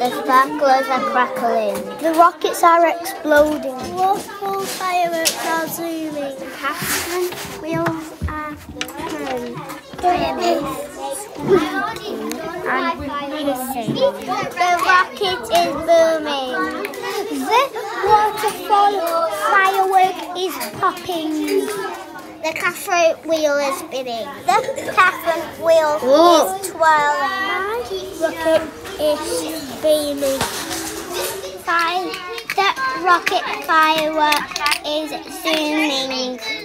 The sparklers are crackling. The rockets are exploding. Multiple fireworks are zooming. Catherine wheels are turning and hissing. The rocket is booming. The waterfall firework is popping. The Catherine wheel is spinning. The Catherine wheel is twirling. Rocket is beaming. The rocket firework is zooming.